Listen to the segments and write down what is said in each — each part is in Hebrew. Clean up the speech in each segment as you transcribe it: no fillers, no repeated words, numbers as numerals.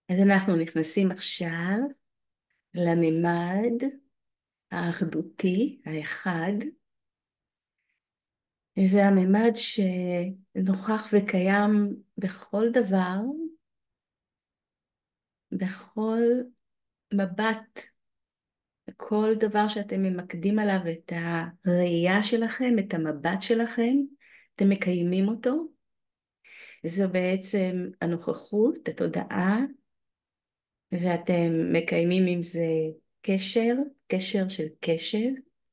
אז אנחנו נכנסים עכשיו לממד האחדותי, האחד. זה הממד שנוכח וקיים בכל דבר, בכל מבט, בכל דבר שאתם ממקדים עליו את הראייה שלכם, את המבט שלכם, אתם מקיימים אותו. זו בעצם הנוכחות, התודעה, ואתם מקיימים עם זה קשר, קשר של קשב.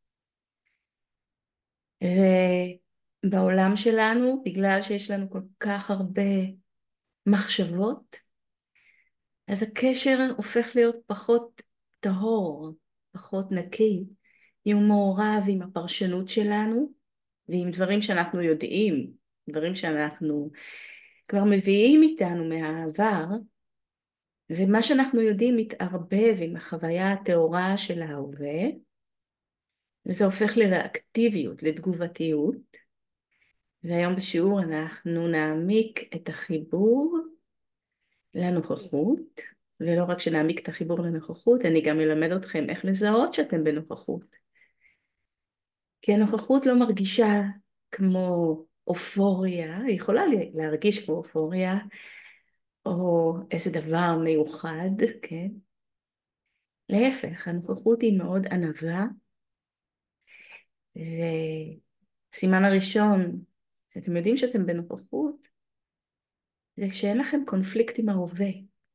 ובעולם שלנו, בגלל שיש לנו כל כך הרבה מחשבות, אז הקשר הופך להיות פחות טהור, פחות נקי, אם הוא מעורב עם הפרשנות שלנו, ועם דברים שאנחנו יודעים, דברים שאנחנו כבר מביאים איתנו מהעבר, ומה שאנחנו יודעים מתערבב עם החוויה הטהורה של ההווה, וזה הופך לריאקטיביות, לתגובתיות. והיום בשיעור אנחנו נעמיק את החיבור לנוכחות, ולא רק שנעמיק את החיבור לנוכחות, אני גם אלמד אתכם איך לזהות שאתם בנוכחות. כי הנוכחות לא מרגישה כמו אופוריה, היא יכולה להרגיש כמו אופוריה, או איזה דבר מיוחד, כן? להפך, הנוכחות היא מאוד ענווה, וסימן הראשון שאתם יודעים שאתם בנוכחות, זה כשאין לכם קונפליקט עם ההווה.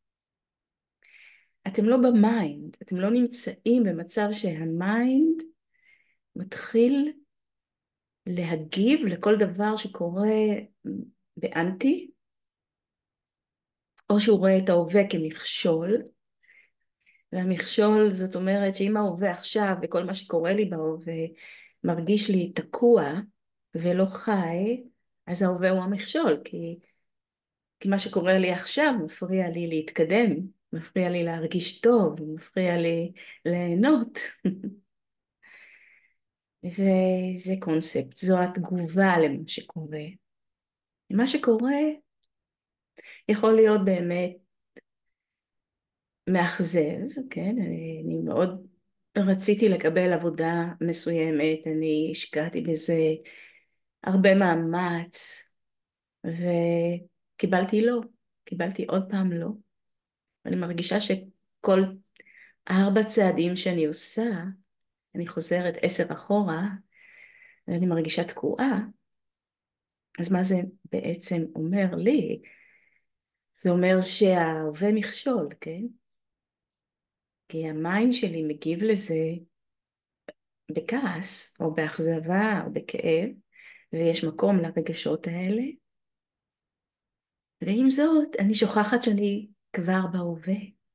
אתם לא במיינד, אתם לא נמצאים במצב שהמיינד מתחיל להגיב לכל דבר שקורה באנטי, או שהוא רואה את ההווה כמכשול, והמכשול זאת אומרת שאם ההווה עכשיו וכל מה שקורה לי בהווה מרגיש לי תקוע ולא חי, אז ההווה הוא המכשול, כי מה שקורה לי עכשיו מפריע לי להתקדם, מפריע לי להרגיש טוב, מפריע לי ליהנות. וזה קונספט, זו התגובה למה שקורה. מה שקורה יכול להיות באמת מאכזב, כן? אני מאוד רציתי לקבל עבודה מסוימת, אני השקעתי בזה הרבה מאמץ, וקיבלתי לא, קיבלתי עוד פעם לא. אני מרגישה שכל 4 צעדים שאני עושה, אני חוזרת 10 אחורה, ואני מרגישה תקועה. אז מה זה בעצם אומר לי? זה אומר שההווה מכשול, כן? כי המיינד שלי מגיב לזה בכעס, או באכזבה, או בכאב, ויש מקום לרגשות האלה. ועם זאת, אני שוכחת שאני כבר בהווה.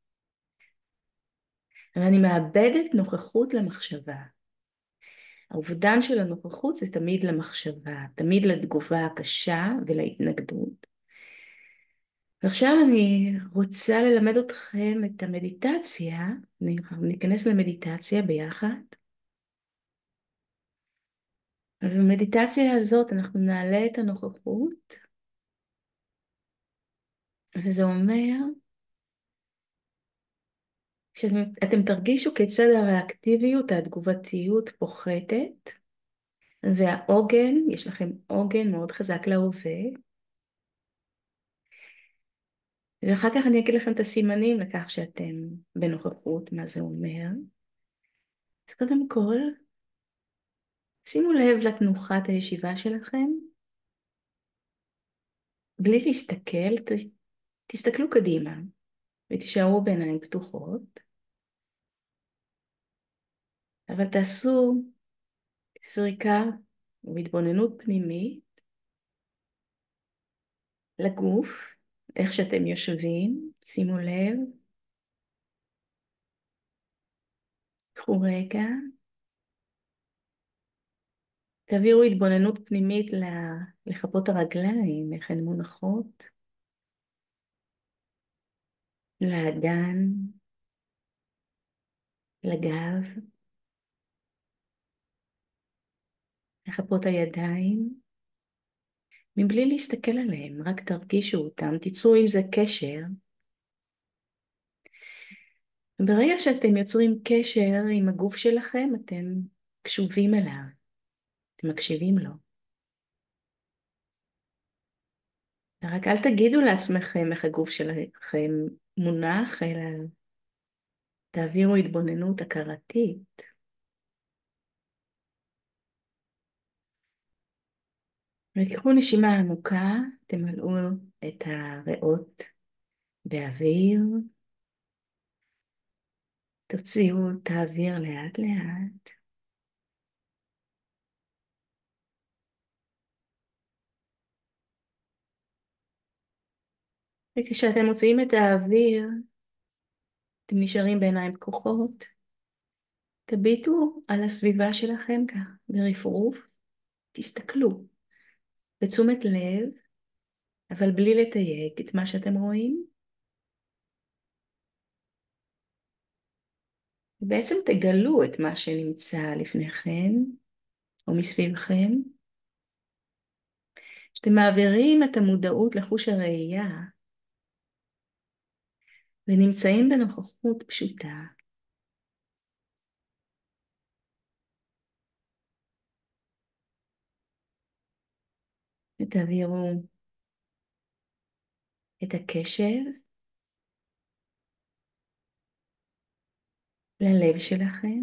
ואני מאבדת נוכחות למחשבה. האובדן של הנוכחות זה תמיד למחשבה, תמיד לתגובה הקשה ולהתנגדות. ועכשיו אני רוצה ללמד אתכם את המדיטציה, ניכנס למדיטציה ביחד. ובמדיטציה הזאת אנחנו נעלה את הנוכחות, וזה אומר שאתם תרגישו כיצד הריאקטיביות, התגובתיות פוחתת, והעוגן, יש לכם עוגן מאוד חזק להווה, ואחר כך אני אגיד לכם את הסימנים לכך שאתם בנוכחות, מה זה אומר. אז קודם כל, שימו לב לתנוחת הישיבה שלכם, בלי להסתכל, תסתכלו קדימה, ותישארו בעיניים פתוחות, אבל תעשו סריקה והתבוננות פנימית לגוף, איך שאתם יושבים, שימו לב, קחו רגע, תעבירו התבוננות פנימית לכפות הרגליים, איך הן מונחות, לאגן, לגב, לכפות הידיים, מבלי להסתכל עליהם, רק תרגישו אותם, תיצרו עם זה קשר, ברגע שאתם יוצרים קשר עם הגוף שלכם, אתם קשובים אליו, אתם מקשיבים לו. רק אל תגידו לעצמכם איך הגוף שלכם מונח, אלא תעבירו התבוננות הכרתית. ותיקחו נשימה עמוקה, תמלאו את הריאות באוויר, תוציאו את האוויר לאט לאט. וכשאתם מוציאים את האוויר, אתם נשארים בעיניים פקוחות, תביטו על הסביבה שלכם כך, ברפרוף, תסתכלו בתשומת לב, אבל בלי לתייג את מה שאתם רואים. ובעצם תגלו את מה שנמצא לפניכם או מסביבכם. כשאתם מעבירים את המודעות לחוש הראייה ונמצאים בנוכחות פשוטה, ותעבירו את הקשב ללב שלכם,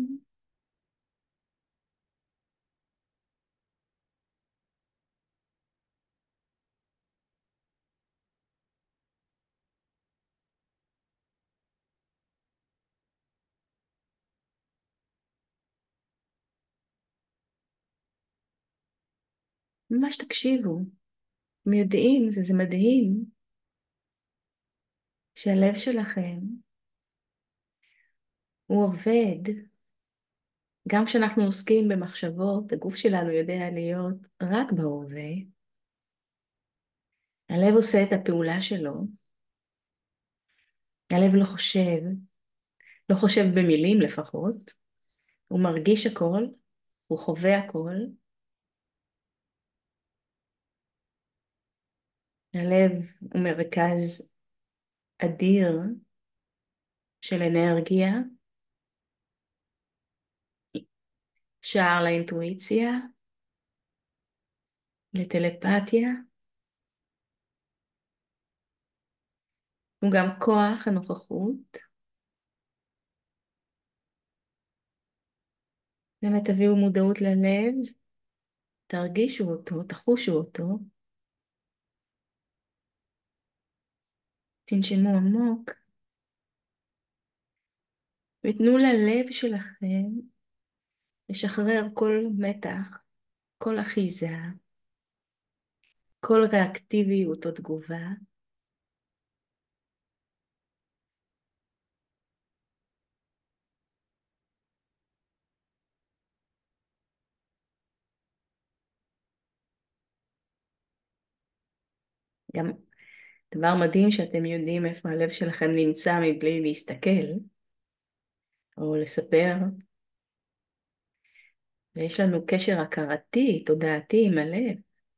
ממש תקשיבו. אתם יודעים, זה מדהים שהלב שלכם הוא עובד. גם כשאנחנו עוסקים במחשבות, הגוף שלנו יודע להיות רק בהווה. הלב עושה את הפעולה שלו. הלב לא חושב במילים לפחות. הוא מרגיש הכל, הוא חווה הכל. הלב הוא מרכז אדיר של אנרגיה, שער לאינטואיציה, לטלפתיה. הוא גם כוח הנוכחות. באמת תביאו מודעות ללב, תרגישו אותו, תחושו אותו. תנשמו עמוק, ותנו ללב שלכם לשחרר כל מתח, כל אחיזה, כל ריאקטיביות או תגובה. גם דבר מדהים שאתם יודעים איפה הלב שלכם נמצא מבלי להסתכל או לספר. ויש לנו קשר הכרתי, תודעתי עם הלב.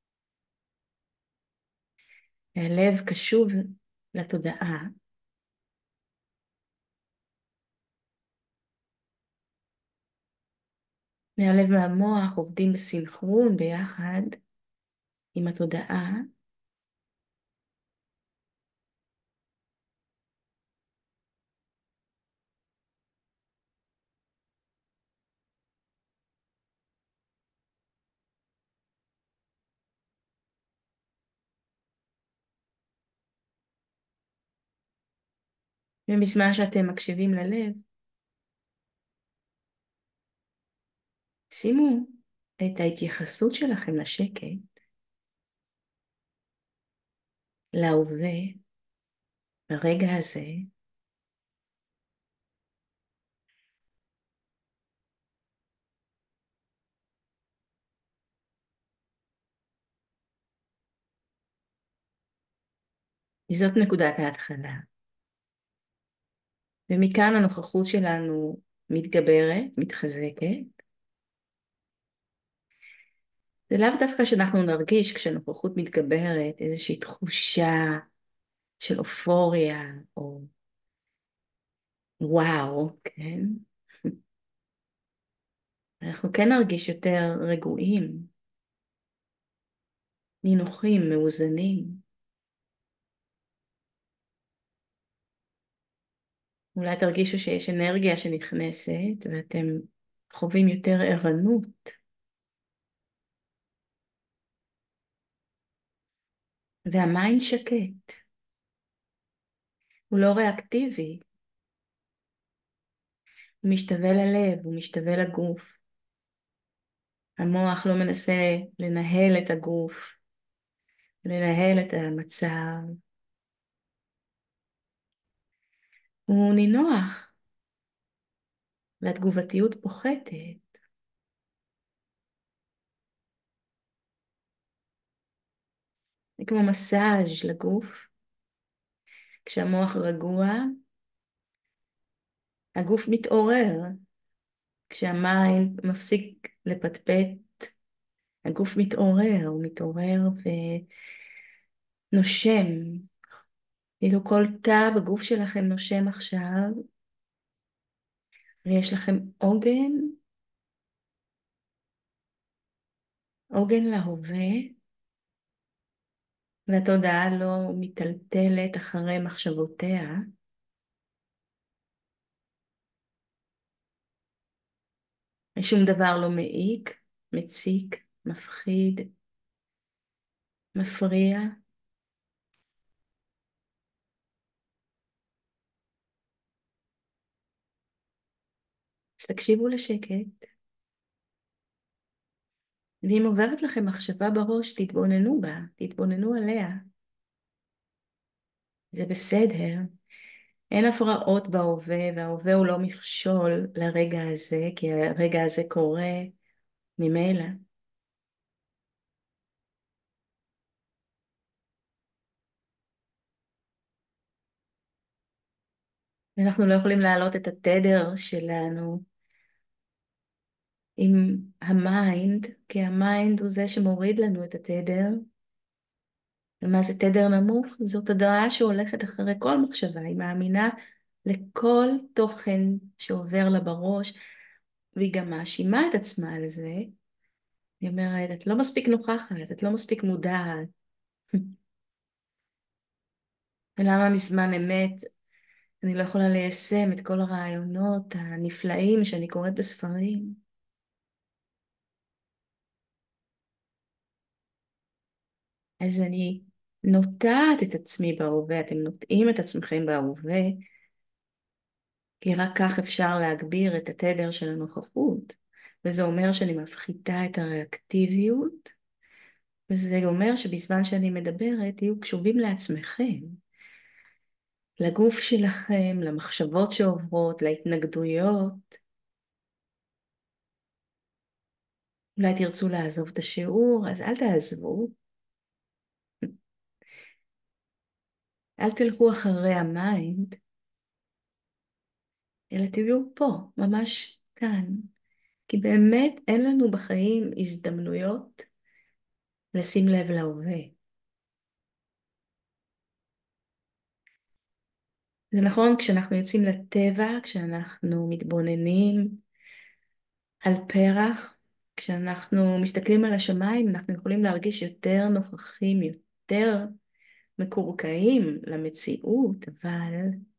הלב קשוב לתודעה. והלב והמוח עובדים בסינכרון ביחד עם התודעה. ובזמן שאתם מקשיבים ללב, שימו את ההתייחסות שלכם לשקט, להווה, ברגע הזה. זאת נקודת ההתחלה. ומכאן הנוכחות שלנו מתגברת, מתחזקת. זה לאו דווקא שאנחנו נרגיש כשהנוכחות מתגברת איזושהי תחושה של אופוריה או וואו, כן. אנחנו כן נרגיש יותר רגועים, נינוחים, מאוזנים. אולי תרגישו שיש אנרגיה שנכנסת ואתם חווים יותר ערנות, והמיינד שקט, הוא לא ריאקטיבי, הוא משתווה ללב, הוא משתווה לגוף. המוח לא מנסה לנהל את הגוף, לנהל את המצב. הוא נינוח, והתגובתיות פוחתת. זה כמו מסאז' לגוף. כשהמוח רגוע, הגוף מתעורר. כשהמיינד מפסיק לפטפט, הגוף מתעורר, הוא מתעורר ונושם. כאילו כל תא בגוף שלכם נושם עכשיו, ויש לכם עוגן, עוגן להווה, והתודעה לא מטלטלת אחרי מחשבותיה. ושום דבר לא מעיק, מציק, מפחיד, מפריע. אז תקשיבו לשקט, ואם עוברת לכם מחשבה בראש, תתבוננו בה, תתבוננו עליה. זה בסדר. אין הפרעות בהווה, וההווה הוא לא מכשול לרגע הזה, כי הרגע הזה קורה ממילא. ואנחנו לא יכולים להעלות את התדר שלנו עם המיינד, כי המיינד הוא זה שמוריד לנו את התדר. ומה זה תדר נמוך? זו תודעה שהולכת אחרי כל מחשבה, היא מאמינה לכל תוכן שעובר לה בראש, והיא גם מאשימה את עצמה על זה. היא אומרת, את לא מספיק נוכחת, את לא מספיק מודעת. ולמה מזמן אמת אני לא יכולה ליישם את כל הרעיונות הנפלאים שאני קוראת בספרים? אז אני נוטעת את עצמי בהווה, אתם נוטעים את עצמכם בהווה, כי רק כך אפשר להגביר את התדר של הנוכחות, וזה אומר שאני מפחיתה את הריאקטיביות, וזה אומר שבזמן שאני מדברת תהיו קשובים לעצמכם, לגוף שלכם, למחשבות שעוברות, להתנגדויות. אולי תרצו לעזוב את השיעור, אז אל תעזבו, אל תלכו אחרי המיינד, אלא תהיו פה, ממש כאן. כי באמת אין לנו בחיים הזדמנויות לשים לב להווה. זה נכון כשאנחנו יוצאים לטבע, כשאנחנו מתבוננים על פרח, כשאנחנו מסתכלים על השמיים, אנחנו יכולים להרגיש יותר נוכחים, יותר מקורקעים למציאות, אבל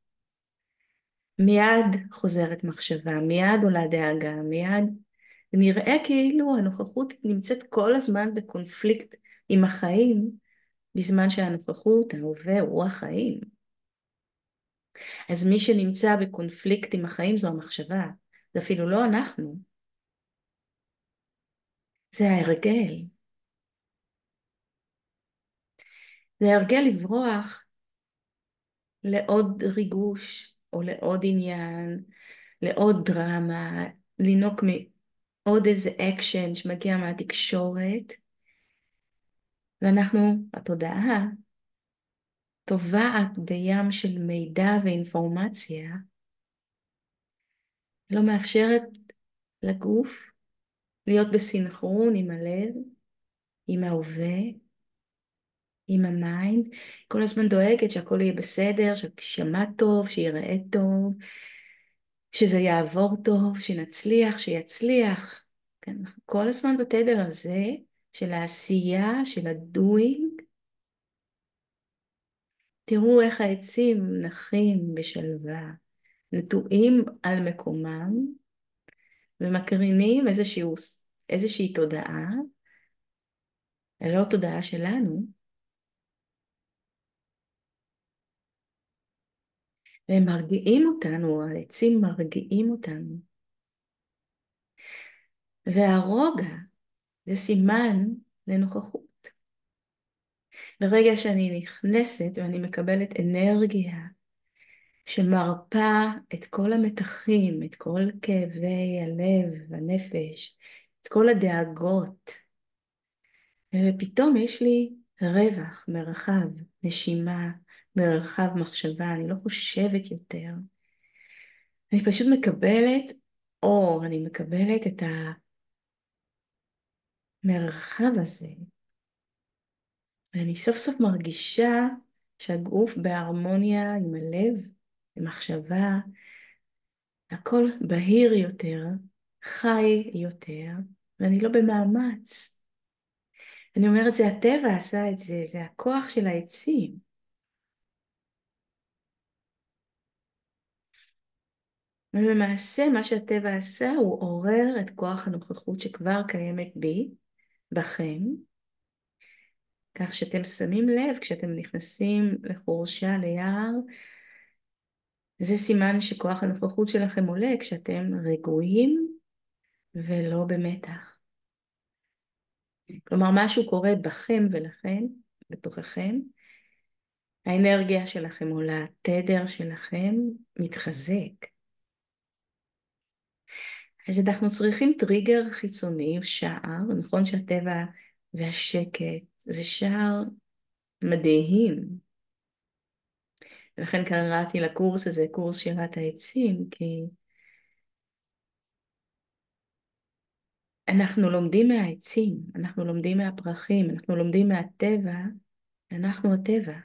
מיד חוזרת מחשבה, מיד עולה דאגה, מיד נראה כאילו הנוכחות נמצאת כל הזמן בקונפליקט עם החיים, בזמן שהנוכחות, ההווה, הוא החיים. אז מי שנמצא בקונפליקט עם החיים זו המחשבה, זה אפילו לא אנחנו, זה ההרגל. זה ההרגל לברוח לעוד ריגוש, או לעוד עניין, לעוד דרמה, לנוק מעוד איזה אקשן שמגיע מהתקשורת, ואנחנו, התודעה, טובעת בים של מידע ואינפורמציה, לא מאפשרת לגוף להיות בסינכרון עם הלב, עם ההווה, עם המיינד. כל הזמן דואגת שהכל יהיה בסדר, שיישמע טוב, שיראה טוב, שזה יעבור טוב, שנצליח, שיצליח. כן, אנחנו כל הזמן בתדר הזה של העשייה, של הדוינג. תראו איך העצים נחים בשלווה, נטועים על מקומם, ומקרינים איזושהי תודעה, לא תודעה שלנו, והם מרגיעים אותנו, העצים מרגיעים אותנו. והרוגע זה סימן לנוכחות. ברגע שאני נכנסת ואני מקבלת אנרגיה שמרפא את כל המתחים, את כל כאבי הלב והנפש, את כל הדאגות, ופתאום יש לי רווח, מרחב, נשימה, מרחב מחשבה, אני לא חושבת יותר. אני פשוט מקבלת אור, אני מקבלת את המרחב הזה, ואני סוף סוף מרגישה שהגוף בהרמוניה עם הלב, עם מחשבה, הכל בהיר יותר, חי יותר, ואני לא במאמץ. אני אומרת, זה הטבע עשה את זה, זה הכוח של העצים. ולמעשה מה שהטבע עשה הוא עורר את כוח הנוכחות שכבר קיימת בי, בכם, כך שאתם שמים לב כשאתם נכנסים לחורשה, ליער, זה סימן שכוח הנוכחות שלכם עולה כשאתם רגועים ולא במתח. כלומר, משהו קורה בכם ולכם, בתוככם, האנרגיה שלכם עולה, התדר שלכם מתחזק. אז אנחנו צריכים טריגר חיצוני, שער, נכון שהטבע והשקט זה שער מדהים. ולכן קראתי לקורס הזה קורס שירת העצים, כי אנחנו לומדים מהעצים, אנחנו לומדים מהפרחים, אנחנו לומדים מהטבע, אנחנו הטבע.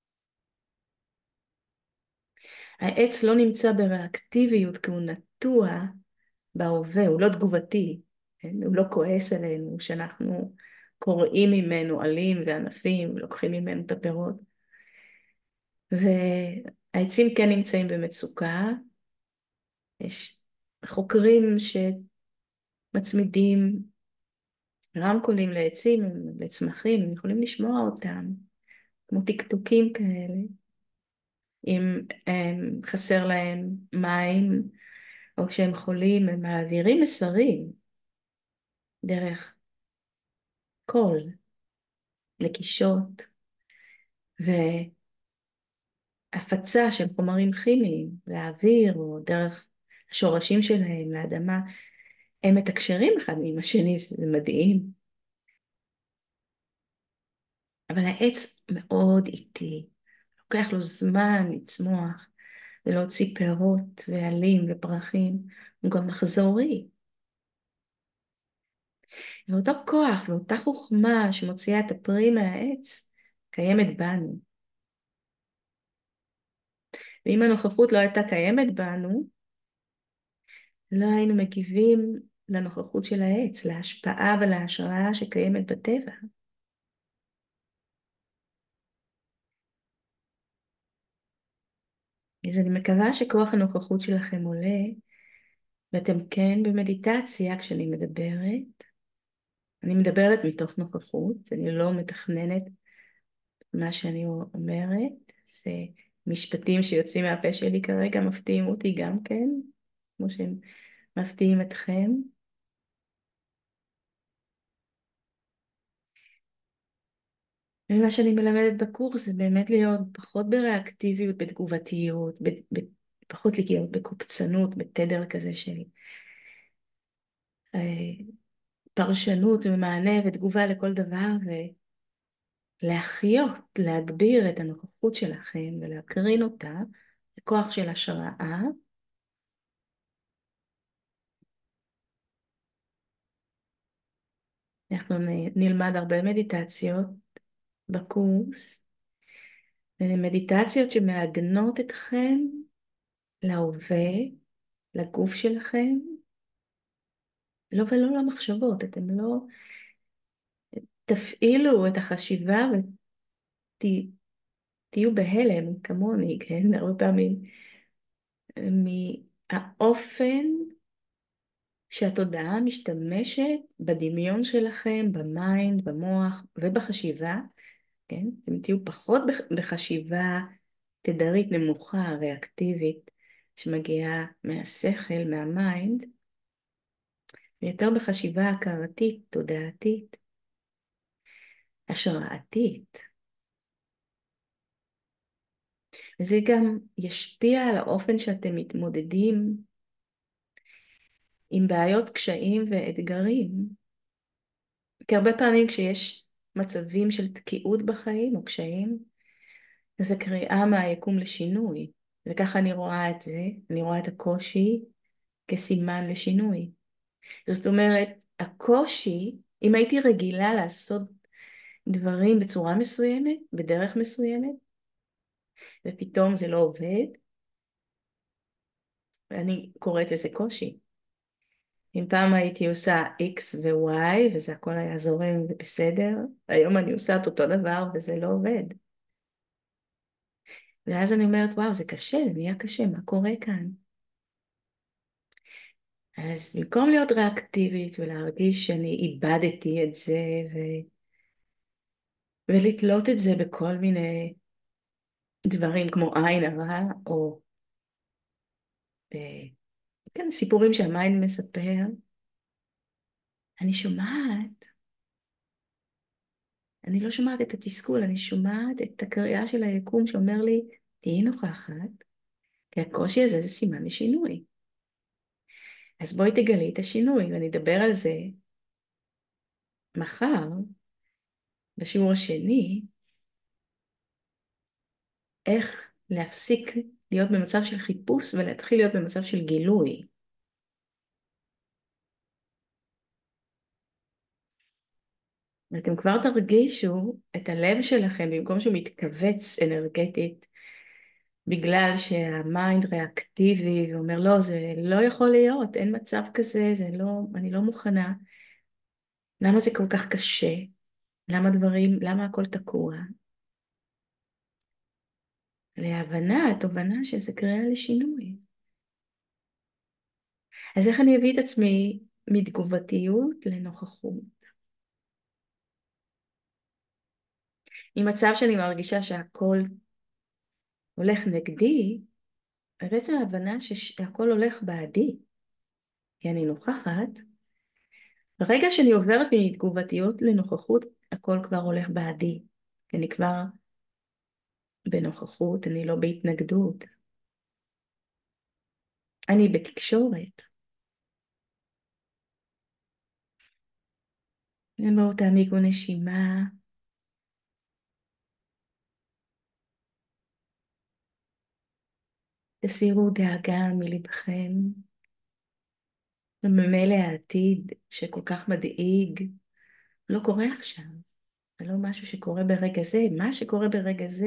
העץ לא נמצא בריאקטיביות כי הוא נטוע בהווה, הוא לא תגובתי, כן? הוא לא כועס עלינו שאנחנו קוראים ממנו עלים וענפים, לוקחים ממנו את הפירות. והעצים כן נמצאים במצוקה, יש חוקרים שמצמידים רמקולים לעצים, לצמחים, הם יכולים לשמוע אותם, כמו טקטוקים כאלה, אם חסר להם מים, או כשהם חולים, הם מעבירים מסרים דרך קול, לקישות, והפצה של חומרים כימיים לאוויר, או דרך השורשים שלהם לאדמה, הם מתקשרים אחד עם השני, זה מדהים. אבל העץ מאוד איטי, לוקח לו זמן לצמוח, ולהוציא פירות ועלים ופרחים, הוא גם מחזורי. ואותו כוח ואותה חוכמה שמוציאה את הפרי מהעץ, קיימת בנו. ואם הנוכחות לא הייתה קיימת בנו, לא היינו מגיבים לנוכחות של העץ, להשפעה ולהשראה שקיימת בטבע. אז אני מקווה שכוח הנוכחות שלכם עולה, ואתם כן במדיטציה כשאני מדברת. אני מדברת מתוך נוכחות, אני לא מתכננת מה שאני אומרת. זה משפטים שיוצאים מהפה שלי כרגע, מפתיעים אותי גם כן, כמו שהם מפתיעים אתכם. ומה שאני מלמדת בקורס זה באמת להיות פחות בריאקטיביות, בתגובתיות, פחות להיות בקופצנות, בתדר כזה של פרשנות ומענה ותגובה לכל דבר, ולהחיות, להגביר את הנוכחות שלכם ולהקרין אותה לכוח של השראה. אנחנו נלמד הרבה מדיטציות בקורס, מדיטציות שמעגנות אתכם להווה, לגוף שלכם, לא ולא למחשבות, אתם לא תפעילו את החשיבה ותהיו בהלם כמוני, כן? הרבה פעמים מהאופן שהתודעה משתמשת בדמיון שלכם, במיינד, במוח ובחשיבה, כן? אתם תהיו פחות בחשיבה תדרית נמוכה, ריאקטיבית, שמגיעה מהשכל, מהמיינד, ויותר בחשיבה הכרתית, תודעתית, השראתית. וזה גם ישפיע על האופן שאתם מתמודדים עם בעיות, קשיים ואתגרים. כי הרבה פעמים כשיש מצבים של תקיעות בחיים או קשיים, אז זה קריאה מהיקום לשינוי. וככה אני רואה את זה, אני רואה את הקושי כסימן לשינוי. זאת אומרת, הקושי, אם הייתי רגילה לעשות דברים בצורה מסוימת, בדרך מסוימת, ופתאום זה לא עובד, אני קוראת לזה קושי. אם פעם הייתי עושה X ו-Y וזה הכל היה זורם ובסדר, היום אני עושה את אותו דבר וזה לא עובד. ואז אני אומרת, וואו, זה קשה, זה נהיה קשה, מה קורה כאן? אז במקום להיות ריאקטיבית ולהרגיש שאני איבדתי את זה ולתלות את זה בכל מיני דברים כמו עין הרע או כן, סיפורים שהמיינד מספר, אני שומעת, אני לא שומעת את התסכול, אני שומעת את הקריאה של היקום שאומר לי, תהיי נוכחת, כי הקושי הזה זה סימן לשינוי. אז בואי תגלי את השינוי, ואני אדבר על זה מחר, בשיעור השני, איך להפסיק להיות במצב של חיפוש ולהתחיל להיות במצב של גילוי. ואתם כבר תרגישו את הלב שלכם, במקום שהוא מתכווץ אנרגטית, בגלל שהמיינד ריאקטיבי ואומר לא, זה לא יכול להיות, אין מצב כזה, זה לא, אני לא מוכנה. למה זה כל כך קשה? למה הכל תקוע? להבנה, התובנה שזה קריאה לשינוי. אז איך אני אביא את עצמי מתגובתיות לנוכחות? ממצב שאני מרגישה שהכל הולך נגדי, בעצם ההבנה שהכל הולך בעדי, כי אני נוכחת, ברגע שאני עוברת מתגובתיות לנוכחות, הכל כבר הולך בעדי, כי אני כבר בנוכחות, אני לא בהתנגדות, אני בתקשורת. בואו תעמיקו נשימה, תסירו דאגה מלבכם, וממילא העתיד שכל כך מדאיג, לא קורה עכשיו. זה לא משהו שקורה ברגע זה, מה שקורה ברגע זה,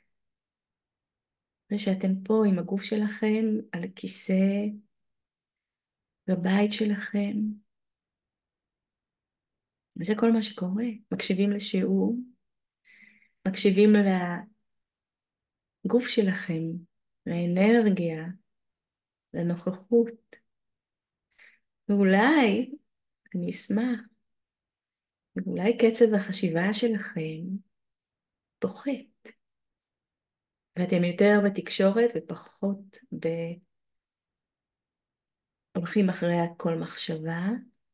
זה שאתם פה עם הגוף שלכם על הכיסא, בבית שלכם, וזה כל מה שקורה. מקשיבים לשיעור, מקשיבים לגוף שלכם, לאנרגיה, לנוכחות. ואולי, אני אשמח, ואולי קצב החשיבה שלכם פוחת, ואתם יותר בתקשורת ופחות הולכים אחרי כל מחשבה,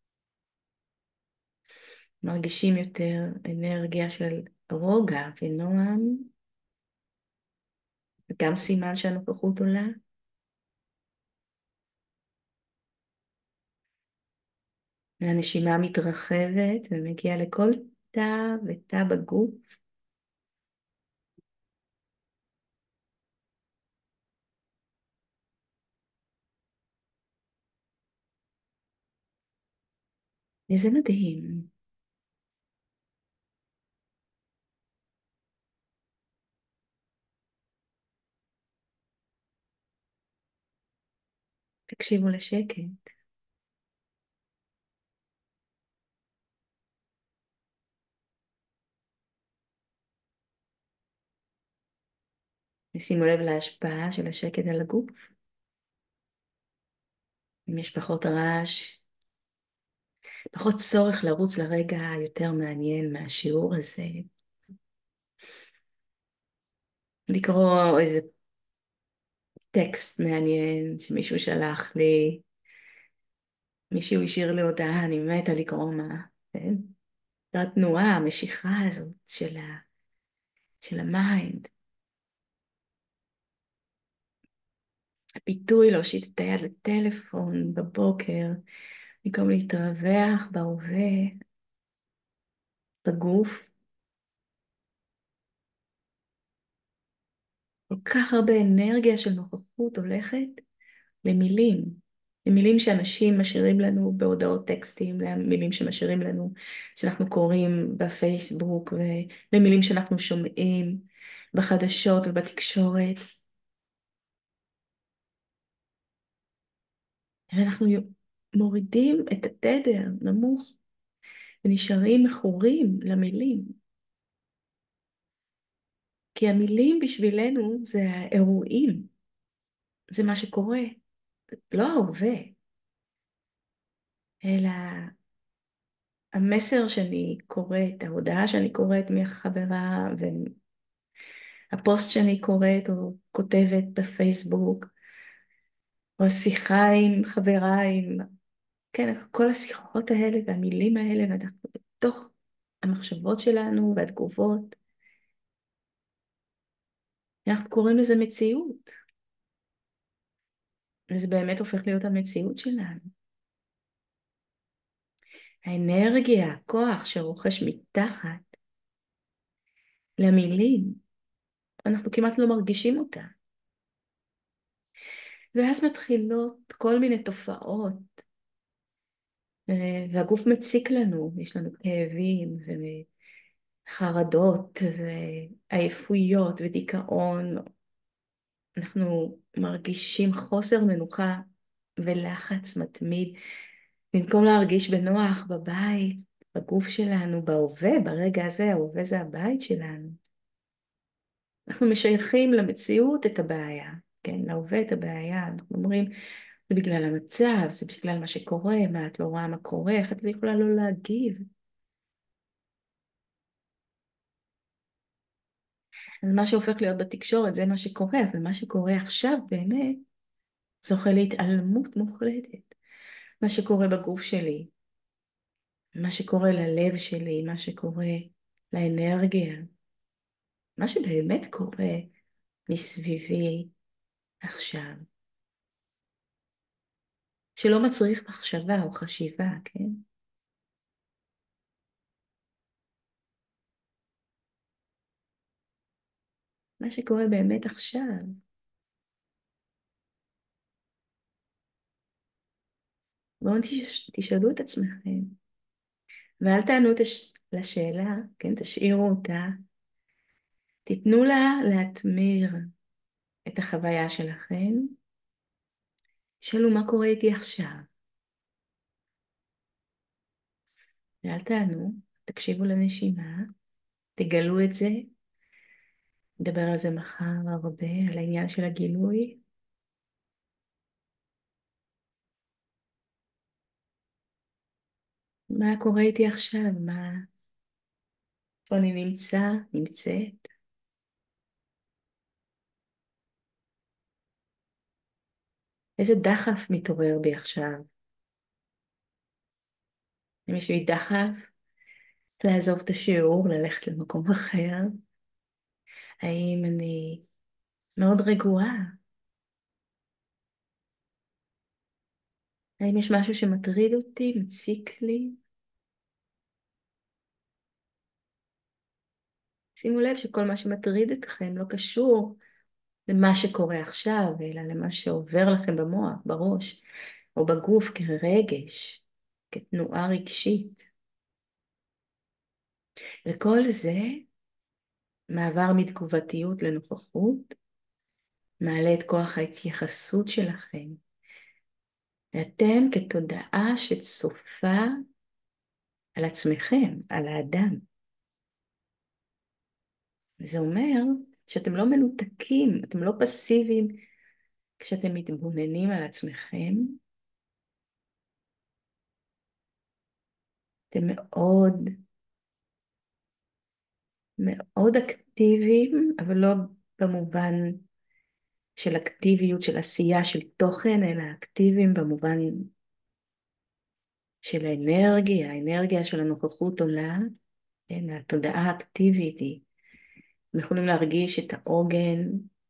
מרגישים יותר אנרגיה של רוגע ונועם, וגם סימן שהנוכחות עולה. והנשימה מתרחבת ומגיעה לכל תא ותא בגוף. וזה מדהים. תקשיבו לשקט. ושימו לב להשפעה של השקט על הגוף. אם יש פחות רעש, פחות צורך לרוץ לרגע יותר מעניין מהשיעור הזה. לקרוא איזה טקסט מעניין שמישהו שלח לי, מישהו השאיר לי הודעה, אני מתה לקרוא מה, כן? זו התנועה, המשיכה הזאת של המיינד. הפיתוי להושיט את היד לטלפון בבוקר, במקום להתרווח בהווה, בגוף. כל כך הרבה אנרגיה של נוכחות הולכת למילים. למילים שאנשים משאירים לנו בהודעות טקסטים, למילים שמשאירים לנו, שאנחנו קוראים בפייסבוק, ולמילים שאנחנו שומעים בחדשות ובתקשורת. ואנחנו מורידים את התדר נמוך, ונשארים מכורים למילים. כי המילים בשבילנו זה האירועים, זה מה שקורה, לא ההווה, אלא המסר שאני קוראת, ההודעה שאני קוראת מהחברה, והפוסט שאני קוראת או כותבת בפייסבוק, או השיחה עם חברה, כן, כל השיחות האלה והמילים האלה, ואנחנו בתוך המחשבות שלנו והתגובות, אנחנו קוראים לזה מציאות, וזה באמת הופך להיות המציאות שלנו. האנרגיה, הכוח שרוכש מתחת למילים, אנחנו כמעט לא מרגישים אותה. ואז מתחילות כל מיני תופעות, והגוף מציק לנו, יש לנו כאבים וחרדות ועייפויות ודיכאון. אנחנו מרגישים חוסר מנוחה ולחץ מתמיד, במקום להרגיש בנוח בבית, בגוף שלנו, בהווה, ברגע הזה, ההווה זה הבית שלנו. אנחנו משייכים למציאות את הבעיה, כן, להווה את הבעיה, אנחנו אומרים, זה בגלל המצב, זה בגלל מה שקורה, מה את לא רואה מה קורה, איך את לא יכולה לא להגיב. אז מה שהופך להיות בתקשורת זה מה שקורה, אבל מה שקורה עכשיו באמת זוכה להתעלמות מוחלטת. מה שקורה בגוף שלי, מה שקורה ללב שלי, מה שקורה לאנרגיה, מה שבאמת קורה מסביבי עכשיו, שלא מצריך מחשבה או חשיבה, כן? מה שקורה באמת עכשיו. בואו תשאלו את עצמכם, ואל תענו לשאלה, כן, תשאירו אותה, תיתנו לה להתמיר את החוויה שלכם, שאלו מה קורה איתי עכשיו, ואל תענו, תקשיבו לנשימה, תגלו את זה, נדבר על זה מחר הרבה, על העניין של הגילוי. מה קורה איתי עכשיו, איפה אני נמצאת, איזה דחף מתעורר בי עכשיו, אם יש לי דחף לעזוב את השיעור, ללכת למקום אחר, האם אני מאוד רגועה, האם יש משהו שמטריד אותי, מציק לי. שימו לב שכל מה שמטריד אתכם לא קשור למה שקורה עכשיו, אלא למה שעובר לכם במוח, בראש, או בגוף כרגש, כתנועה רגשית. וכל זה, מעבר מתגובתיות לנוכחות, מעלה את כוח ההתייחסות שלכם ואתם כתודעה שצופה על עצמכם, על האדם. וזה אומר שאתם לא מנותקים, אתם לא פסיביים כשאתם מתבוננים על עצמכם. אתם מאוד מאוד אקטיביים, אבל לא במובן של אקטיביות, של עשייה, של תוכן, אלא אקטיביים במובן של האנרגיה, האנרגיה של הנוכחות עולה, כן, התודעה האקטיבית היא, אתם יכולים להרגיש את העוגן,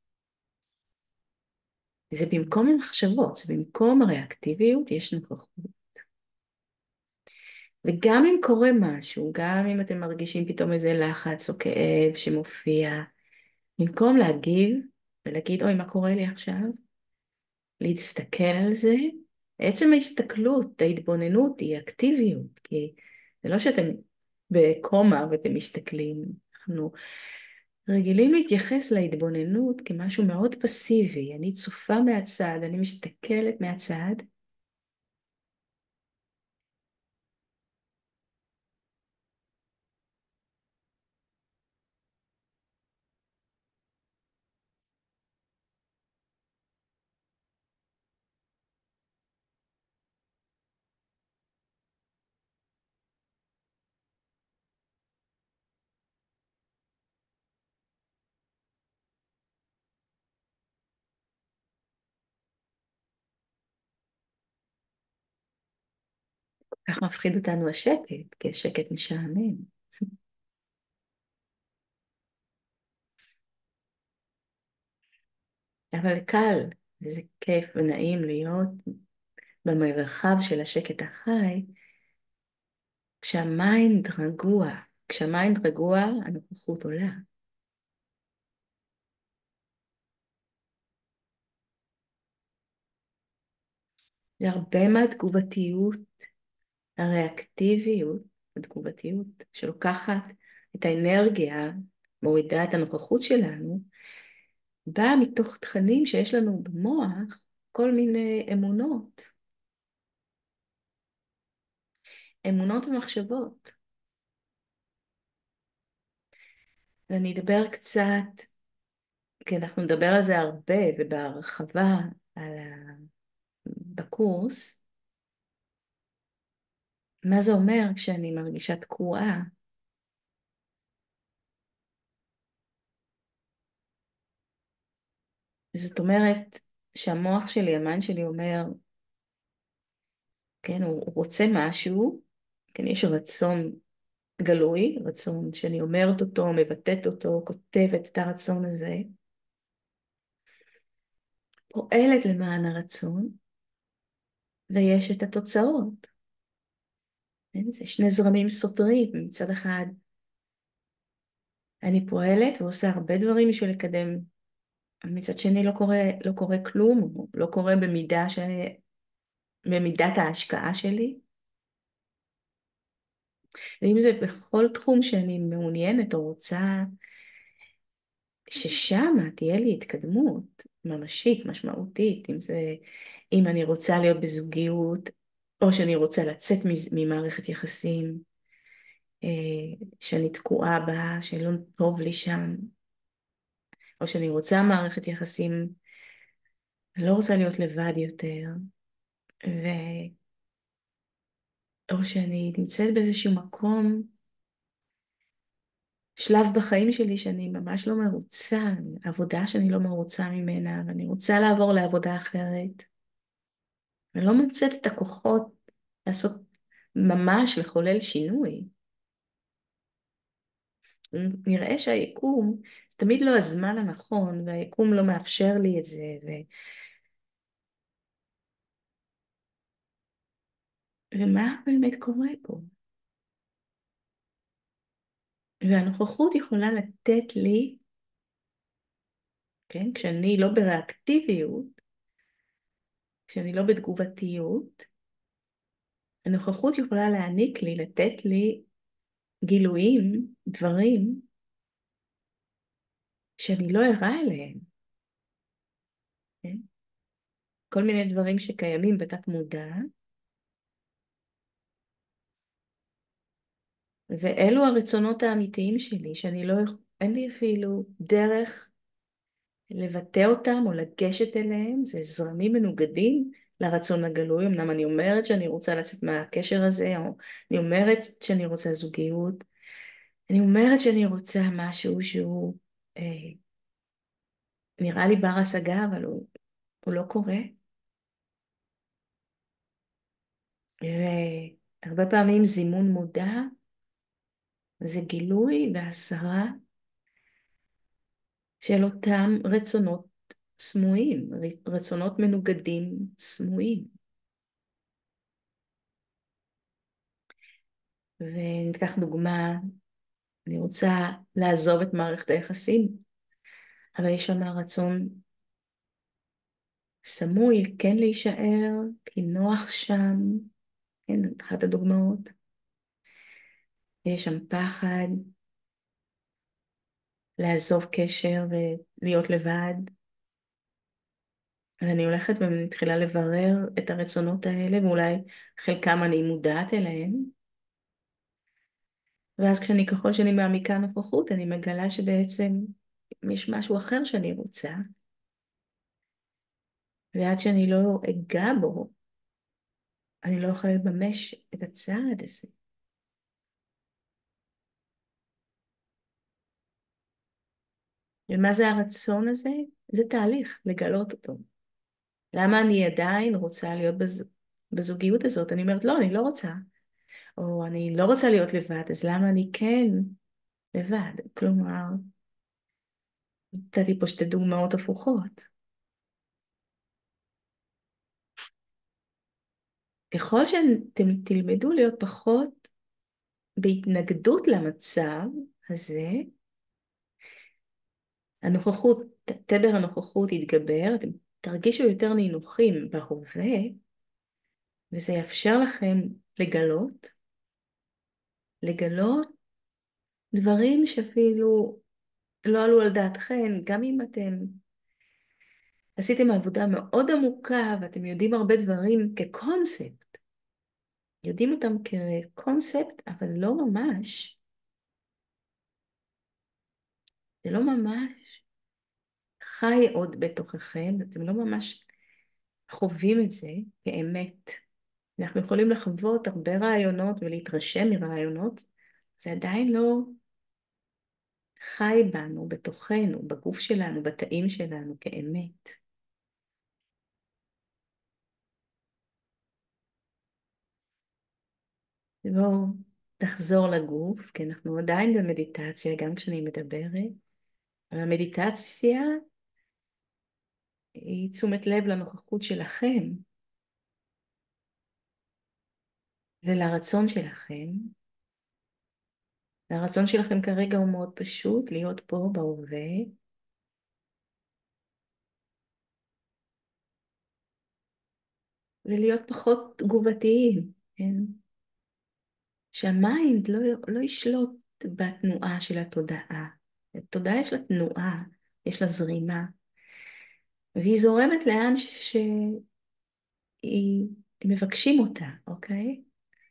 זה במקום המחשבות, זה במקום הריאקטיביות, יש נוכחות. וגם אם קורה משהו, גם אם אתם מרגישים פתאום איזה לחץ או כאב שמופיע, במקום להגיב ולהגיד, אוי, מה קורה לי עכשיו? להסתכל על זה, עצם ההסתכלות, ההתבוננות היא אקטיביות, כי זה לא שאתם בקומה ואתם מסתכלים, אנחנו רגילים להתייחס להתבוננות כמשהו מאוד פסיבי, אני צופה מהצד, אני מסתכלת מהצד, כך מפחיד אותנו השקט, כי השקט משעמם. אבל קל, וזה כיף ונעים להיות במרחב של השקט החי, כשהמיינד רגוע, כשהמיינד רגוע, הנוכחות עולה. והרבה מהתגובתיות, הריאקטיביות, התגובתיות שלוקחת את האנרגיה, מורידה את הנוכחות שלנו, באה מתוך תכנים שיש לנו במוח, כל מיני אמונות, אמונות ומחשבות. ואני אדבר קצת, כי אנחנו נדבר על זה הרבה ובהרחבה בקורס, מה זה אומר כשאני מרגישה תקועה. זאת אומרת שהמוח שלי, המיינד שלי אומר, כן, הוא רוצה משהו, כן, יש רצון גלוי, רצון שאני אומרת אותו, מבטאת אותו, כותבת את הרצון הזה, פועלת למען הרצון, ויש את התוצאות. כן? זה שני זרמים סותרים, מצד אחד אני פועלת ועושה הרבה דברים בשביל לקדם, מצד שני לא קורה כלום, לא קורה במידת ההשקעה שלי. ואם זה בכל תחום שאני מעוניינת או רוצה ששם תהיה לי התקדמות ממשית, משמעותית, אם אני רוצה להיות בזוגיות, או שאני רוצה לצאת ממערכת יחסים, שאני תקועה בה, שלא טוב לי שם, או שאני רוצה מערכת יחסים, אני לא רוצה להיות לבד יותר, ו... או שאני נמצאת באיזשהו מקום, שלב בחיים שלי שאני ממש לא מרוצה, עבודה שאני לא מרוצה ממנה, ואני רוצה לעבור לעבודה אחרת. אני לא מוצאת את הכוחות לעשות ממש, לחולל שינוי. נראה שהיקום, זה תמיד לא הזמן הנכון, והיקום לא מאפשר לי את זה, ומה באמת קורה פה? והנוכחות יכולה לתת לי, כן, כשאני לא בריאקטיביות, כשאני לא בתגובתיות, הנוכחות יכולה להעניק לי, לתת לי גילויים, דברים, שאני לא ערה אליהם. כן? כל מיני דברים שקיימים בתת מודע, ואלו הרצונות האמיתיים שלי, שאני לא, אין לי אפילו דרך לבטא אותם או לגשת אליהם, זה זרמים מנוגדים לרצון הגלוי. אמנם אני אומרת שאני רוצה לצאת מהקשר הזה, או אני אומרת שאני רוצה זוגיות, אני אומרת שאני רוצה משהו שהוא אה, נראה לי בר השגה, אבל הוא לא קורה. והרבה פעמים זימון מודע זה גילוי והסרה של אותם רצונות סמויים, רצונות מנוגדים סמויים. וניקח דוגמה, אני רוצה לעזוב את מערכת היחסים, אבל יש שם רצון סמוי, כן להישאר, כי נוח שם, כן, אחת הדוגמאות. יש שם פחד, לעזוב קשר ולהיות לבד. ואני הולכת ומתחילה לברר את הרצונות האלה, ואולי חלקם אני מודעת אליהם. ואז ככל שאני מעמיקה נוכחות, אני מגלה שבעצם יש משהו אחר שאני רוצה. ועד שאני לא אגע בו, אני לא יכולה לממש את הצעד הזה. ומה זה הרצון הזה? זה תהליך, לגלות אותו. למה אני עדיין רוצה להיות בזוגיות הזאת? אני אומרת, לא, אני לא רוצה. או אני לא רוצה להיות לבד, אז למה אני כן לבד? כלומר, נתתי פה שתי דוגמאות הפוכות. ככל שאתם תלמדו להיות פחות בהתנגדות למצב הזה, הנוכחות, תדר הנוכחות יתגבר, אתם תרגישו יותר נינוחים בהווה, וזה יאפשר לכם לגלות דברים שאפילו לא עלו על דעתכם, גם אם אתם עשיתם עבודה מאוד עמוקה ואתם יודעים הרבה דברים כקונספט, יודעים אותם כקונספט, אבל לא ממש, זה לא ממש חי עוד בתוככם, אתם לא ממש חווים את זה כאמת. אנחנו יכולים לחוות הרבה רעיונות ולהתרשם מרעיונות, זה עדיין לא חי בנו, בתוכנו, בגוף שלנו, בתאים שלנו כאמת. בואו תחזור לגוף, כי אנחנו עדיין במדיטציה, גם כשאני מדברת. אבל המדיטציה היא תשומת לב לנוכחות שלכם ולרצון שלכם. והרצון שלכם כרגע הוא מאוד פשוט, להיות פה בהווה, ולהיות פחות תגובתיים, כן? שהמיינד לא ישלוט בתנועה של התודעה. התודעה יש לה תנועה, יש לה זרימה, והיא זורמת לאן מבקשים אותה, אוקיי?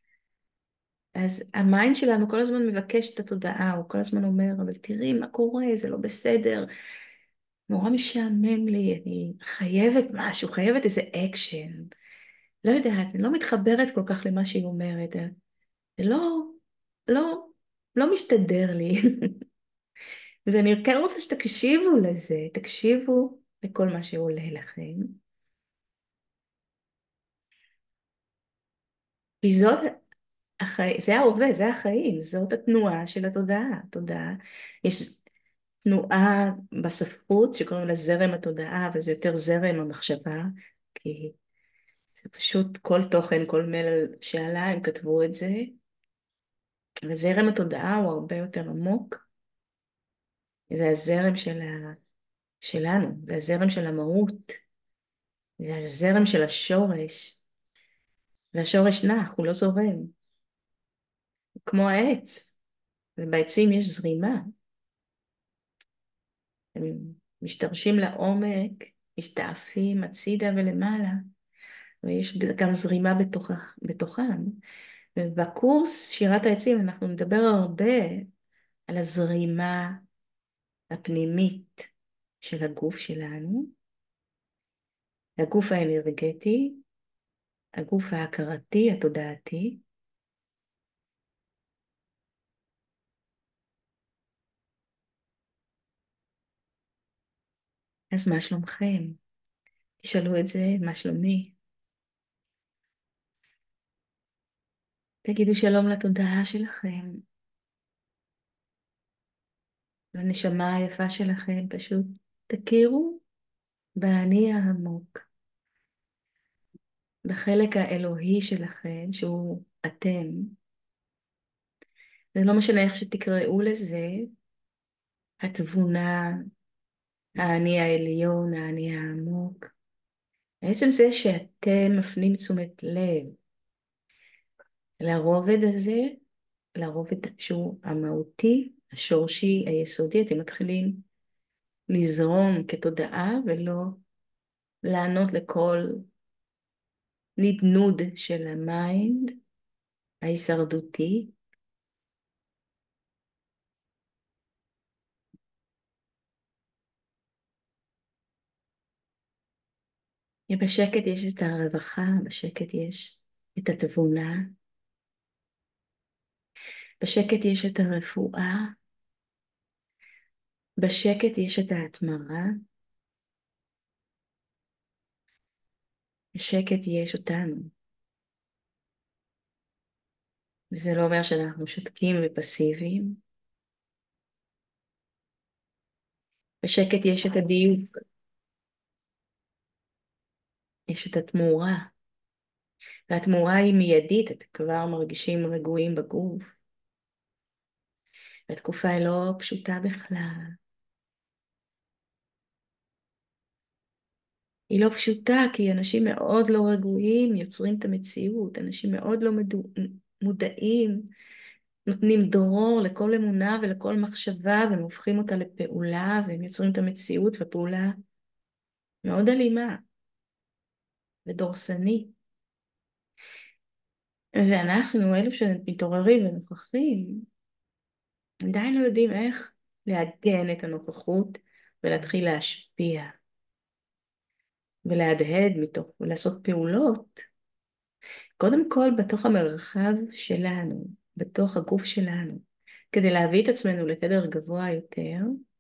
אז המיינד שלנו כל הזמן מבקש את התודעה, הוא כל הזמן אומר, אבל תראי מה קורה, זה לא בסדר, נורא משעמם לי, אני חייבת משהו, חייבת איזה אקשן. לא יודעת, אני לא מתחברת כל כך למה שהיא אומרת, זה לא, לא מסתדר לי. ואני כן רוצה שתקשיבו לזה, תקשיבו לכל מה שעולה לכם. כי זה ההווה, זה החיים, זאת התנועה של התודעה. התודעה, יש תנועה בספרות שקוראים לה זרם התודעה, וזה יותר זרם המחשבה, כי זה פשוט כל תוכן, כל מלל שעלה, הם כתבו את זה. וזרם התודעה הוא הרבה יותר עמוק, זה הזרם שלנו, זה הזרם של המהות, זה הזרם של השורש, והשורש נח, הוא לא זורם, כמו העץ, ובעצים יש זרימה, הם משתרשים לעומק, מסתעפים הצידה ולמעלה, ויש גם זרימה בתוכם. ובקורס שירת העצים אנחנו נדבר הרבה על הזרימה הפנימית של הגוף שלנו, הגוף האנרגטי, הגוף ההכרתי, התודעתי. אז מה שלומכם? תשאלו את זה, מה שלומי? תגידו שלום לתודעה שלכם, לנשמה היפה שלכם, פשוט תכירו באני העמוק, בחלק האלוהי שלכם, שהוא אתם. זה לא משנה איך שתקראו לזה, התבונה, האני העליון, האני העמוק. בעצם זה שאתם מפנים תשומת לב לרובד הזה, לרובד שהוא המהותי, השורשי, היסודי, אתם מתחילים לזרום כתודעה ולא לענות לכל נדנוד של המיינד ההישרדותי. ובשקט יש את הרווחה, בשקט יש את התבונה, בשקט יש את הרפואה, בשקט יש את ההתמרה, בשקט יש אותנו. וזה לא אומר שאנחנו שותקים ופסיביים. בשקט יש את הדיוק, יש את התמורה, והתמורה היא מיידית, אתם כבר מרגישים רגועים בגוף. והתקופה היא לא פשוטה בכלל. היא לא פשוטה כי אנשים מאוד לא רגועים יוצרים את המציאות, אנשים מאוד לא מודעים, נותנים דרור לכל אמונה ולכל מחשבה והם הופכים אותה לפעולה והם יוצרים את המציאות, ופעולה מאוד אלימה ודורסנית. ואנחנו, אלו שמתעוררים ונוכחים, עדיין לא יודעים איך לעגן את הנוכחות ולהתחיל להשפיע ולהדהד מתוך ולעשות פעולות. קודם כל בתוך המרחב שלנו, בתוך הגוף שלנו, כדי להביא את עצמנו לתדר גבוה יותר.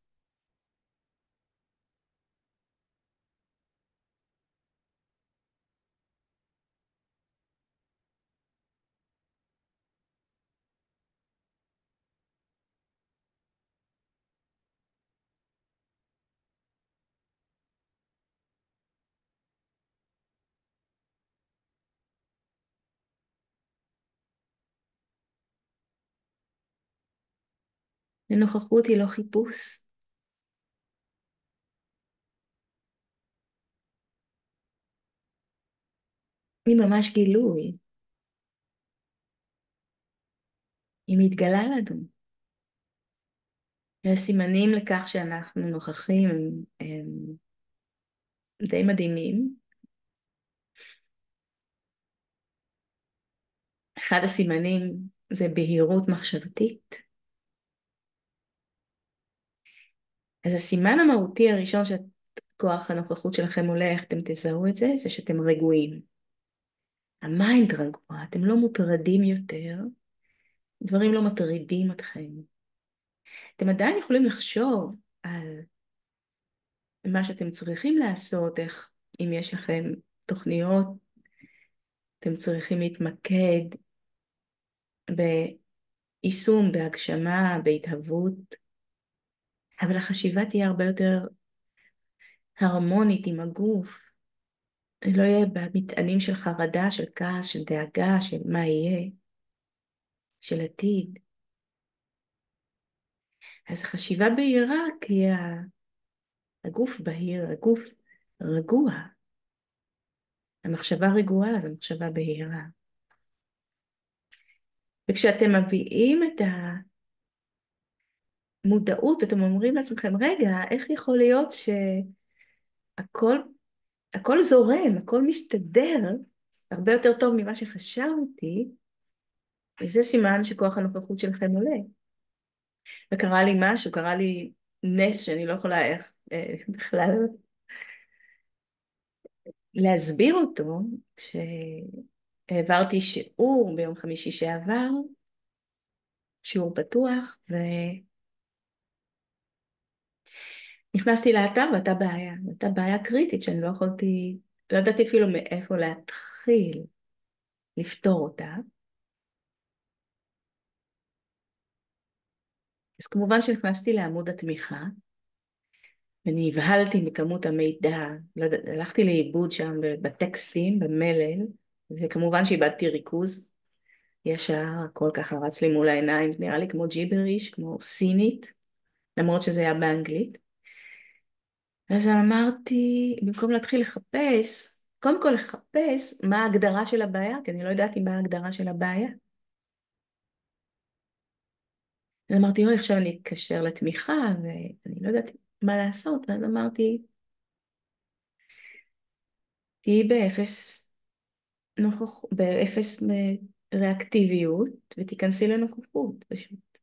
הנוכחות היא לא חיפוש, היא ממש גילוי, היא מתגלה לנו. והסימנים לכך שאנחנו נוכחים הם די מדהימים. אחד הסימנים זה בהירות מחשבתית. אז הסימן המהותי הראשון שכוח הנוכחות שלכם עולה, איך אתם תזהו את זה, זה שאתם רגועים. המיינד רגוע, אתם לא מוטרדים יותר, דברים לא מטרידים אתכם. אתם עדיין יכולים לחשוב על מה שאתם צריכים לעשות, איך, אם יש לכם תוכניות, אתם צריכים להתמקד ביישום, בהגשמה, בהתהוות, אבל החשיבה תהיה הרבה יותר הרמונית עם הגוף. לא יהיה במטענים של חרדה, של כעס, של דאגה, של מה יהיה, של עתיד. אז החשיבה בהירה, כי הגוף בהיר, הגוף רגוע. המחשבה רגועה, אז המחשבה בהירה. וכשאתם מביאים את המודעות, אתם אומרים לעצמכם, רגע, איך יכול להיות הכל, הכל זורם, הכל מסתדר, הרבה יותר טוב ממה שחשבתי, וזה סימן שכוח הנוכחות שלכם עולה. וקרה לי משהו, קרה לי נס שאני לא יכולה איך בכלל להסביר אותו, כשהעברתי שיעור ביום חמישי שעבר, שיעור פתוח, ונכנסתי לאתר והייתה בעיה קריטית שאני לא יכולתי, לא ידעתי אפילו מאיפה להתחיל לפתור אותה. אז כמובן שנכנסתי לעמוד התמיכה, ונבהלתי מכמות המידע, לא יודע, הלכתי לאיבוד שם בטקסטים, במלל, וכמובן שאיבדתי ריכוז, ישר הכל ככה רץ לי מול העיניים, נראה לי כמו ג'יבריש, כמו סינית, למרות שזה היה באנגלית. אז אמרתי, במקום להתחיל לחפש, קודם כל לחפש מה ההגדרה של הבעיה, כי אני לא ידעתי מה ההגדרה של הבעיה. אז אמרתי, אוי, עכשיו אני אתקשר לתמיכה, ואני לא ידעתי מה לעשות, ואז אמרתי, תהיי באפס ריאקטיביות, ותיכנסי לנוכחות, פשוט,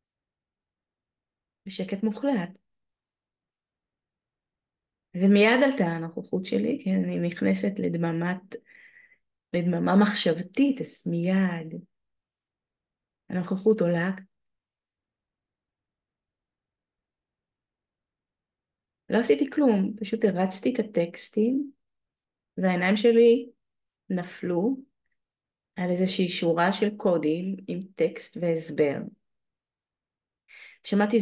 בשקט מוחלט. ומיד עלתה הנוכחות שלי, כי אני נכנסת לדממה מחשבתית, אז מיד הנוכחות עולה. לא עשיתי כלום, פשוט הרצתי את הטקסטים, והעיניים שלי נפלו על איזושהי שורה של קודים עם טקסט והסבר. שמעתי,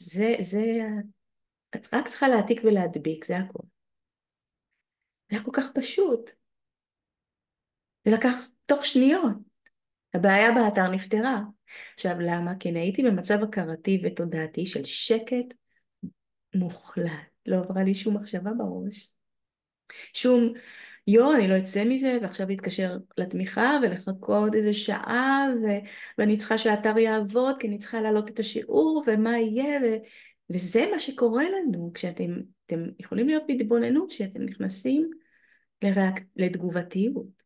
את רק צריכה להעתיק ולהדביק, זה הכל. זה היה כל כך פשוט. זה לקח תוך שניות. הבעיה באתר נפתרה. עכשיו למה? כי אני הייתי במצב הכרתי ותודעתי של שקט מוחלט. לא עברה לי שום מחשבה בראש. שום, אני לא אצא מזה, ועכשיו להתקשר לתמיכה ולחכות איזה שעה, ואני צריכה שהאתר יעבוד, כי אני צריכה להעלות את השיעור, ומה יהיה, וזה מה שקורה לנו, אתם יכולים להיות בהתבוננות, שאתם נכנסים לתגובתיות.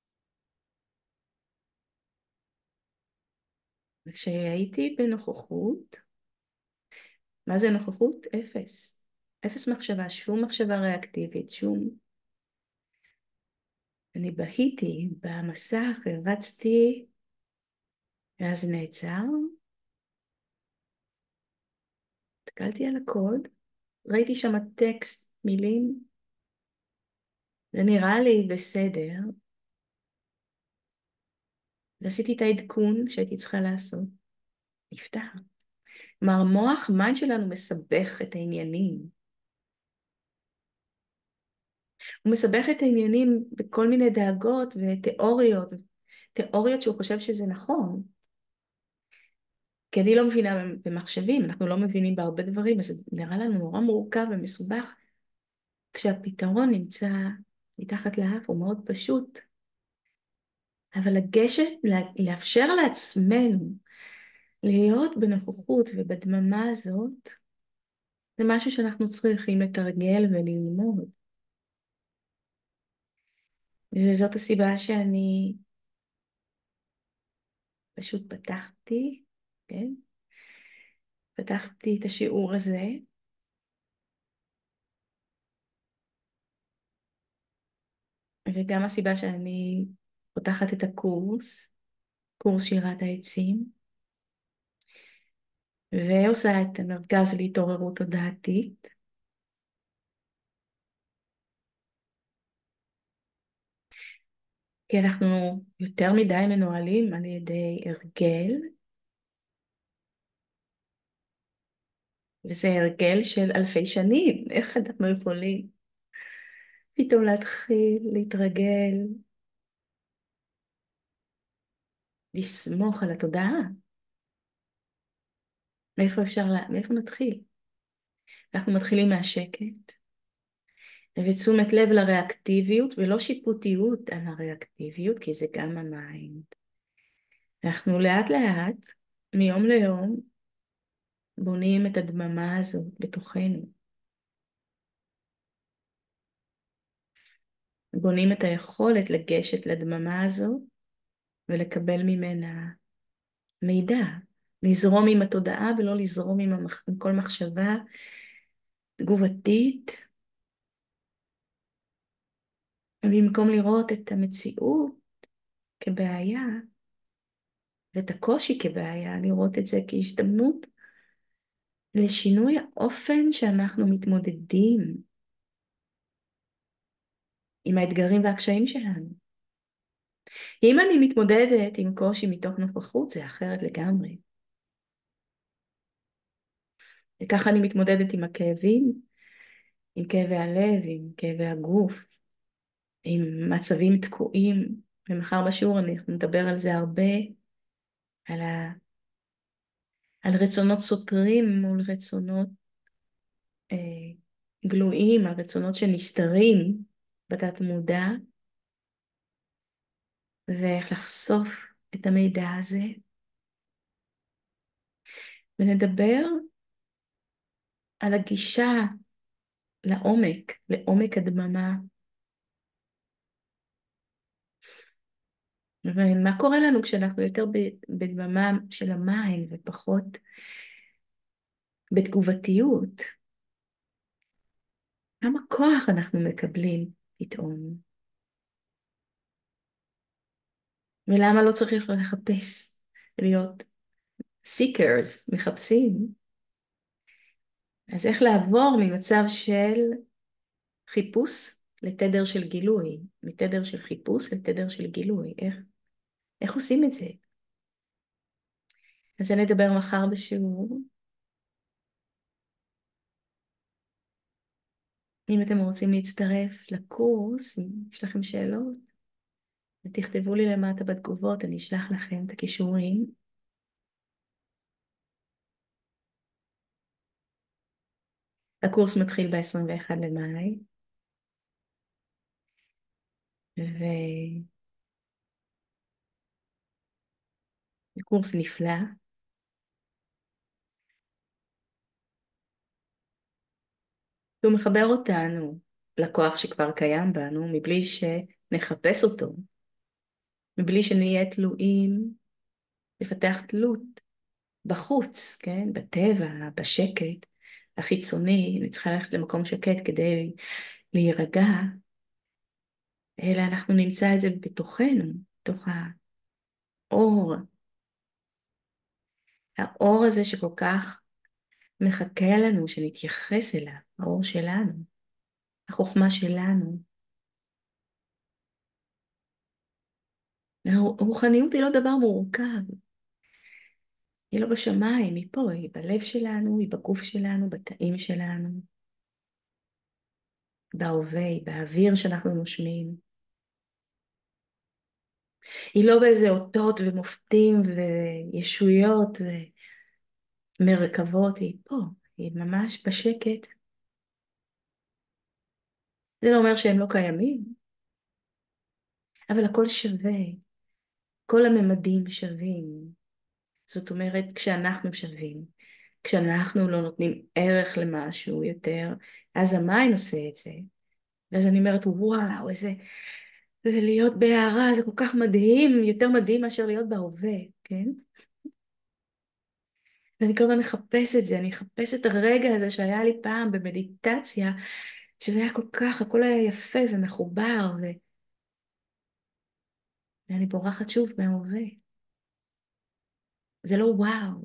וכשהייתי בנוכחות, מה זה נוכחות? אפס. אפס מחשבה, שום מחשבה ריאקטיבית, שום... אני בהיתי במסך, הרצתי, ואז נעצר, הסתכלתי על הקוד, ראיתי שם טקסט, מילים, זה נראה לי בסדר, ועשיתי את העדכון שהייתי צריכה לעשות, נפתר. כלומר, המוח, המיינד שלנו מסבך את העניינים. הוא מסבך את העניינים בכל מיני דאגות ותיאוריות, תיאוריות שהוא חושב שזה נכון. כי אני לא מבינה במחשבים, אנחנו לא מבינים בהרבה דברים, אז זה נראה לנו נורא מורכב ומסובך, כשהפתרון נמצא מתחת לאף, הוא מאוד פשוט. אבל לאפשר לעצמנו להיות בנוכחות ובדממה הזאת, זה משהו שאנחנו צריכים לתרגל וללמוד. וזאת הסיבה שאני פשוט פתחתי, כן? פתחתי את השיעור הזה, וגם הסיבה שאני פותחת את הקורס, קורס שירת העצים, ועושה את המרכז להתעוררות תודעתית, כי אנחנו יותר מדי מנוהלים על ידי הרגל, וזה הרגל של אלפי שנים. איך אנחנו יכולים פתאום להתחיל, להתרגל, לסמוך על התודעה? מאיפה נתחיל? אנחנו מתחילים מהשקט, ותשומת לב לריאקטיביות, ולא שיפוטיות על הריאקטיביות, כי זה גם המיינד. אנחנו לאט לאט, מיום ליום, בונים את הדממה הזאת בתוכנו. בונים את היכולת לגשת לדממה הזו ולקבל ממנה מידע, לזרום עם התודעה ולא לזרום עם כל מחשבה תגובתית, במקום לראות את המציאות כבעיה ואת הקושי כבעיה, לראות את זה כהזדמנות לשינוי האופן שאנחנו מתמודדים עם האתגרים והקשיים שלנו. אם אני מתמודדת עם קושי מתוך נוכחות, זה אחרת לגמרי. וככה אני מתמודדת עם הכאבים, עם כאבי הלב, עם כאבי הגוף, עם מצבים תקועים. ומחר בשיעור אנחנו נדבר על זה הרבה, על, על רצונות סותרים מול רצונות גלויים, על רצונות שנסתרים בתת מודע, ואיך לחשוף את המידע הזה. ונדבר על הגישה לעומק, לעומק הדממה. ומה קורה לנו כשאנחנו יותר בדממה של המים ופחות בתגובתיות? כמה כוח אנחנו מקבלים פתאום? ולמה לא צריך לחפש, להיות seekers, מחפשים? אז איך לעבור ממצב של חיפוש לתדר של גילוי, מתדר של חיפוש לתדר של גילוי? איך עושים את זה? אז זה נדבר מחר בשיעור. אם אתם רוצים להצטרף לקורס, אם יש לכם שאלות, ותכתבו לי למטה בתגובות, אני אשלח לכם את הכישורים. הקורס מתחיל ב-21 למאי, וקורס נפלא. הוא מחבר אותנו לכוח שכבר קיים בנו, מבלי שנחפש אותו, מבלי שנהיה תלויים, לפתח תלות בחוץ, כן? בטבע, בשקט החיצוני. אני צריכה ללכת למקום שקט כדי להירגע, אלא אנחנו נמצא את זה בתוכנו, בתוך האור. האור הזה שכל כך מחכה לנו שנתייחס אליו, האור שלנו, החוכמה שלנו. הרוחניות היא לא דבר מורכב, היא לא בשמיים, היא פה, היא בלב שלנו, היא בגוף שלנו, בתאים שלנו, בהווה, באוויר שאנחנו נושמים. היא לא באיזה אותות ומופתים וישויות ומרכבות, היא פה, היא ממש בשקט. זה לא אומר שהם לא קיימים, אבל הכל שווה, כל הממדים שווים. זאת אומרת, כשאנחנו שווים, כשאנחנו לא נותנים ערך למשהו יותר, אז המיין עושה את זה. ואז אני אומרת, וואו, איזה... ולהיות בהערה זה כל כך מדהים, יותר מדהים מאשר להיות בהווה, כן? ואני כל הזמן מחפש את זה, אני אחפש את הרגע הזה שהיה לי פעם במדיטציה, שזה היה כל כך, הכל היה יפה ומחובר, ואני בורחת שוב מההווה. זה לא וואו,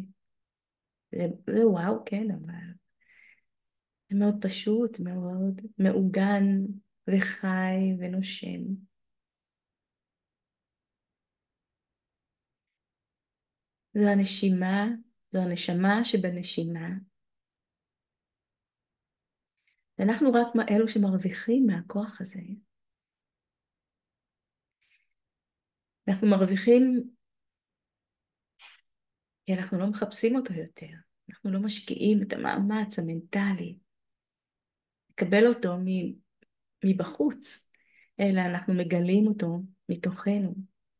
זה וואו, כן, אבל זה מאוד פשוט, מאוד מעוגן וחי ונושם. זו הנשימה, זו הנשמה שבנשימה. ואנחנו רק אלו שמרוויחים מהכוח הזה. אנחנו מרוויחים כי אנחנו לא מחפשים אותו יותר. אנחנו לא משקיעים את המאמץ המנטלי לקבל אותו מבחוץ, אלא אנחנו מגלים אותו מתוכנו.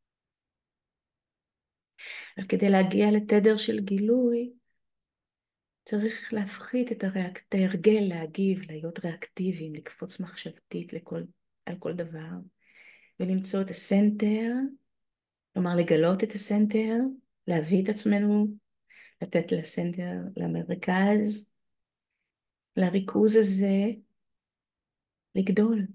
וכדי להגיע לתדר של גילוי, צריך להפחית את ההרגל להגיב, להיות ריאקטיביים, לקפוץ מחשבתית לכל על כל דבר, ולמצוא את הסנטר, כלומר לגלות את הסנטר, להביא את עצמנו, לתת לסנטר, למרכז, לריכוז הזה, לגדול.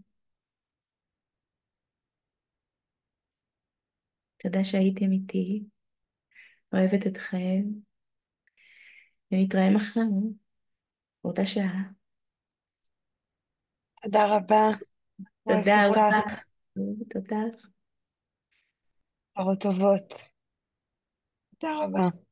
תודה שהייתם איתי, אוהבת אתכם, ונתראה מחר, באותה שעה. תודה רבה. אוהבת תודה אותך. רבה. תודה. בשורות טובות. תודה רבה.